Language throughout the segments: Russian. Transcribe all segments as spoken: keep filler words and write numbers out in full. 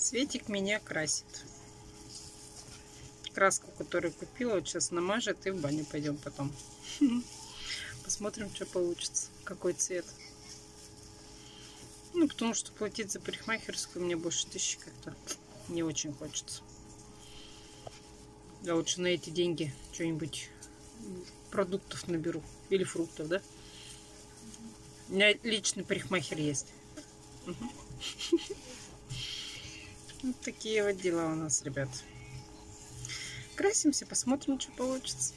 Светик меня красит. Краску, которую купила, вот сейчас намажет и в баню пойдем потом. Посмотрим, что получится, какой цвет. Ну, потому что платить за парикмахерскую мне больше тысячи как-то не очень хочется. Я лучше на эти деньги что-нибудь продуктов наберу. Или фруктов, да? У меня личный парикмахер есть. Угу. Вот такие вот дела у нас, ребят. Красимся, посмотрим, что получится.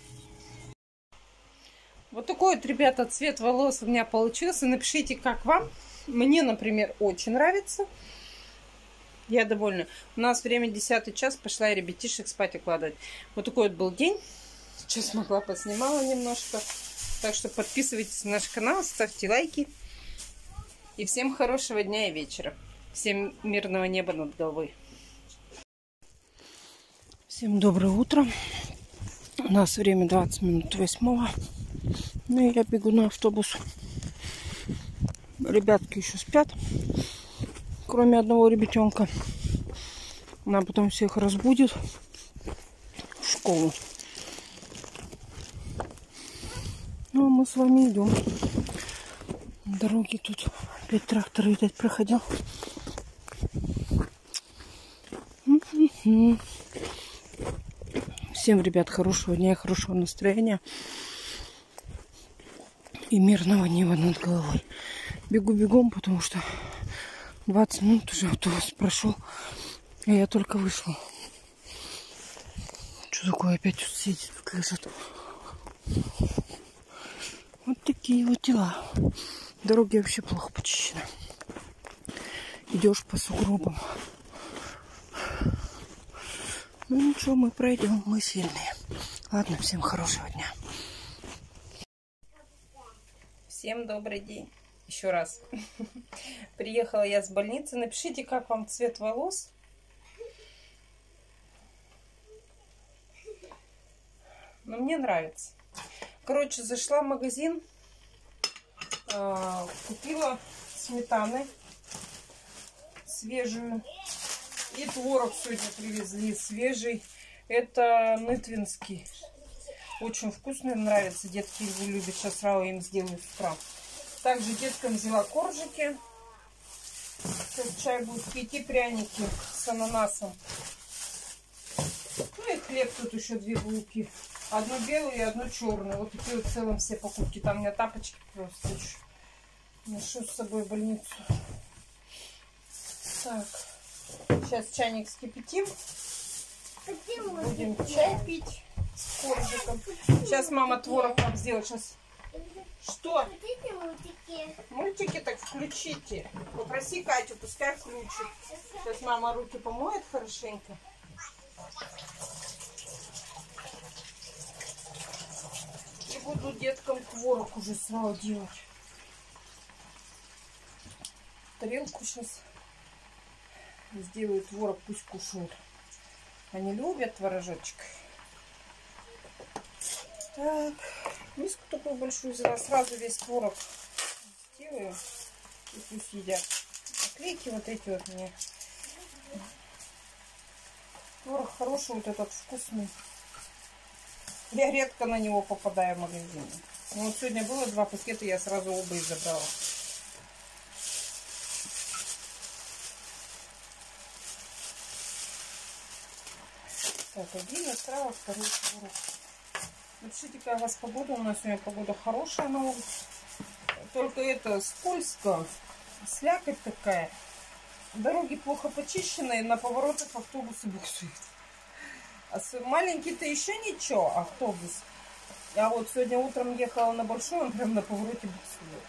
Вот такой вот, ребята, цвет волос у меня получился. Напишите, как вам. Мне, например, очень нравится. Я довольна. У нас время десятый час. Пошла я ребятишек спать укладывать. Вот такой вот был день. Сейчас смогла, поснимала немножко. Так что подписывайтесь на наш канал, ставьте лайки. И всем хорошего дня и вечера. Всем мирного неба над головой. Всем доброе утро. У нас время двадцать минут восьмого. Ну и я бегу на автобус. Ребятки еще спят. Кроме одного ребятенка. Она потом всех разбудит в школу. Ну а мы с вами идем. Дороги тут опять трактор, видать, проходил. Всем, ребят, хорошего дня, хорошего настроения и мирного неба над головой. Бегу бегом, потому что двадцать минут уже автобус прошел, и я только вышла. Что такое, опять тут сидит, тут лежит. Вот такие вот дела. Дороги вообще плохо почищены. Идешь по сугробам. Ну ничего, мы пройдем, мы сильные. Ладно, всем хорошего дня. Всем добрый день. Еще раз. Приехала я с больницы. Напишите, как вам цвет волос. Но мне нравится. Короче, зашла в магазин. Купила сметаны свежую. И творог сегодня привезли свежий. Это нытвинский. Очень вкусный, нравится. Детки его любят. Сейчас сразу им сделаю с утра. Также деткам взяла коржики. Сейчас чай будет пить. И пряники с ананасом. Ну и хлеб тут еще две булки. Одну белую и одну черную. Вот такие вот в целом все покупки. Там у меня тапочки просто еще. Ношу с собой в больницу. Так. Сейчас чайник вскипятим. Будем чай пить с коржиком. Сейчас мама творог нам сделает. Сейчас. Что? Мультики. Мультики так включите. Попроси Катю, пускай включит. Сейчас мама руки помоет хорошенько. И буду деткам творог уже сразу делать. Тарелку сейчас сделаю творог, пусть кушают. Они любят творожочек. Так, миску такую большую взяла, сразу весь творог сделаю и пусть едят. Наклейки вот эти вот мне. Творог хороший, вот этот вкусный. Я редко на него попадаю в магазине. Но вот сегодня было два пакета, я сразу оба и забрала. Так, один отрава, второй творог. Напишите, какая у вас погода. У нас сегодня погода хорошая на улице. Только это скользко. Слякоть такая. Дороги плохо почищенные. На поворотах автобусы буксуют. А маленький-то еще ничего, автобус. Я вот сегодня утром ехала на большой, он прям на повороте буксует.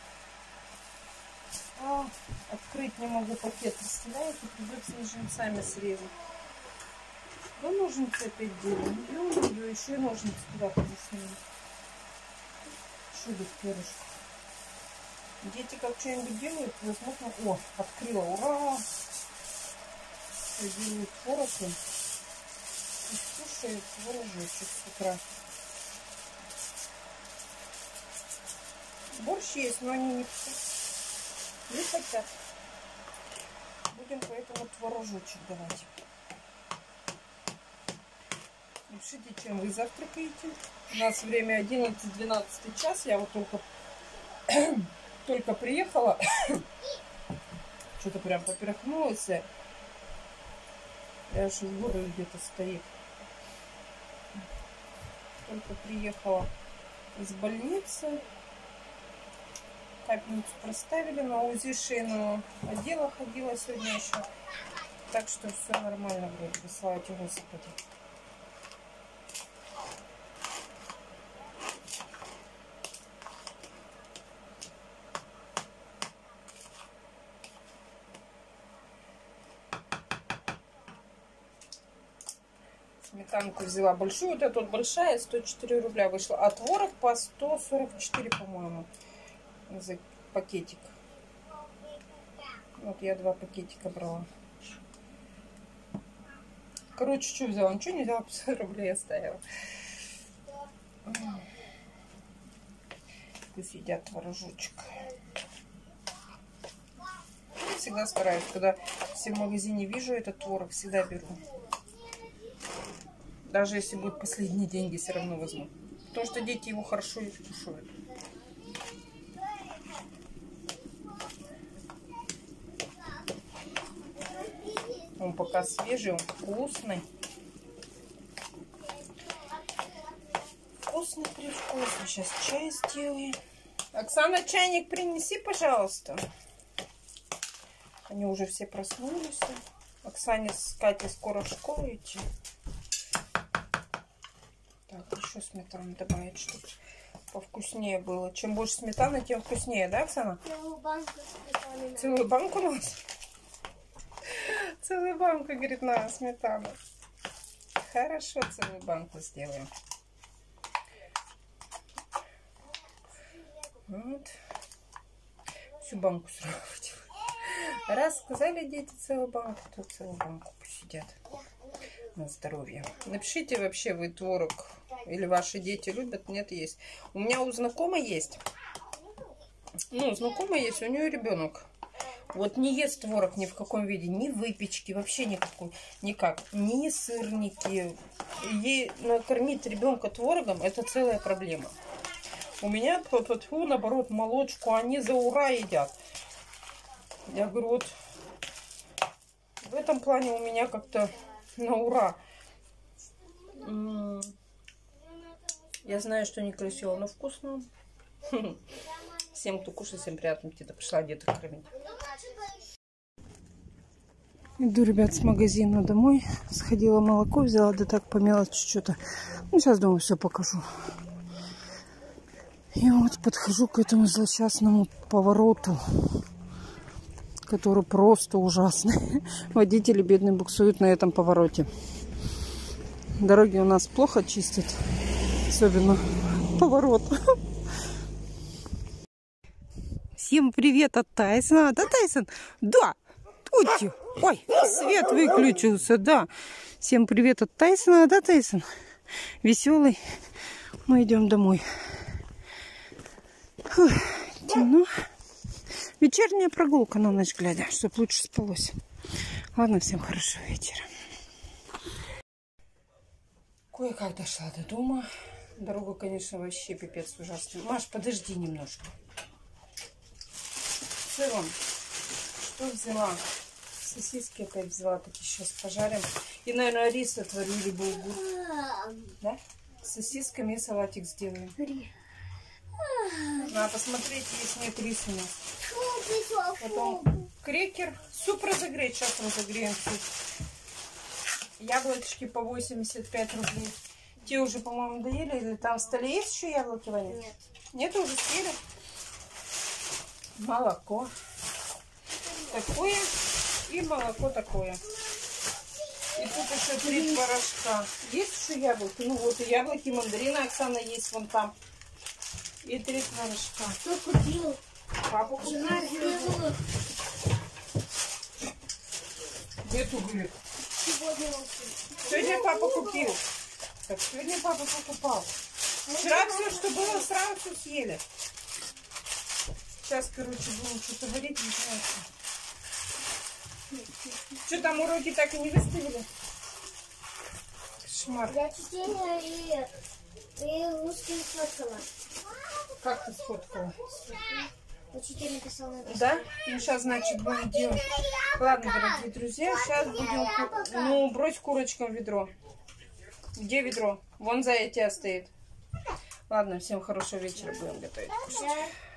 А, открыть не могу пакет. Представляете, придется ножницами срезать. Да ножницы опять делаю. Не люблю, еще и ножницы туда подошли. Шубик перышко. Дети как что-нибудь делают, возможно... О, открыла, ура! Делают творог и кушают творожочек с утра. Борщ есть, но они не, не хотят. Будем поэтому творожочек давать. Пишите, чем вы завтракаете. У нас время одиннадцать-двенадцатый час. Я вот только, только приехала. Что-то прям поперхнулась. Я аж в горле где-то стоит. Только приехала из больницы. Капельницу проставили, на УЗИ шейного отдела ходила сегодня еще. Так что все нормально будет. Слава тебе, Господи. Сметанку взяла большую, вот эта вот большая, сто четыре рубля вышла. А творог по сто сорок четыре, по-моему, за пакетик. Вот я два пакетика брала. Короче, что взяла? Ничего не взяла, пятьдесят рублей оставила. Пусть едят творожочек. Я всегда стараюсь, когда все в магазине вижу этот творог, всегда беру. Даже если будут последние деньги, все равно возьму. Потому что дети его хорошо и кушают. Он пока свежий, он вкусный. Вкусный привкус. Сейчас чай сделаем. Оксана, чайник принеси, пожалуйста. Они уже все проснулись. Оксане с Катей скоро в школу идти. Так, еще сметану добавить, чтобы повкуснее было. Чем больше сметаны, тем вкуснее, да, Оксана? Целую банку сметаны. Целую банку у нас? Целую банку, говорит, на сметану. Хорошо, целую банку сделаем. Вот. Всю банку сразу. Раз сказали дети целую банку, то целую банку посидят. На здоровье. Напишите, вообще вы творог или ваши дети любят? Нет, есть. У меня у знакомой есть. Ну, знакомая есть, у нее ребенок. Вот не ест творог ни в каком виде, ни выпечки, вообще никакой, никак. Ни сырники. Ей накормить ребенка творогом — это целая проблема. У меня, тьфу, наоборот, молочку они за ура едят. Я говорю, вот в этом плане у меня как-то на ура. Я знаю, что некрасиво, но вкусно. Всем, кто кушает, всем приятно. Где-то пришла деток кормить. Иду, ребят, с магазина домой. Сходила молоко, взяла, да так по мелочи что-то. Ну, сейчас, думаю, все покажу. И вот подхожу к этому злосчастному повороту, который просто ужасный. Водители бедные буксуют на этом повороте. Дороги у нас плохо чистят, особенно поворот. Всем привет от Тайсона. Да, Тайсон? Да. Ой, ой, свет выключился, да. Всем привет от Тайсона. Да, Тайсон? Веселый. Мы идем домой. Фух, темно. Вечерняя прогулка на ночь глядя, чтобы лучше спалось. Ладно, всем хорошего вечера. Кое-как дошла до дома. Дорога, конечно, вообще пипец ужасный. Маш, подожди немножко. В целом, что взяла? Сосиски опять взяла, так сейчас пожарим. И, наверное, рис отварили булгур. Да? С сосисками и салатик сделаем. Надо посмотреть, есть нет риса у нас. Потом крекер. Суп разогреть. Сейчас разогреем суп. Яблочки по восемьдесят пять рублей. Те уже, по-моему, доели. Или там в столе есть еще яблоки, Ваня? Нет. Нет, уже съели. Молоко. Такое. И молоко такое. И тут еще три порошка. Есть еще яблоки? Ну вот и яблоки, мандарины, Оксана, есть вон там. И три творожка. Кто купил? Папа купил. Где тут говорит? Сегодня. Сегодня папа купил. Так, сегодня папа покупал. Вчера все, что было, сразу все съели. Сейчас, короче, будем что-то варить, не знаю. Что там, уроки так и не выставили? Кошмар. Я чтение и, и русский сфоткала. Как ты сфоткала? Учитель написал на Да? Ну, сейчас, значит, будем делать. Ладно, дорогие друзья, сейчас будем... ку- Ну, брось курочкам ведро. Где ведро? Вон за этим стоит. Ладно, всем хорошего вечера, будем готовить. Да.